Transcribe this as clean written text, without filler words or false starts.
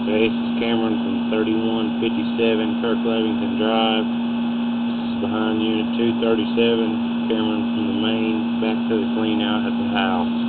Okay, this is Cameron from 3157 Kirk Levington Drive. This is behind Unit 237. Cameron from the main back to the clean out at the house.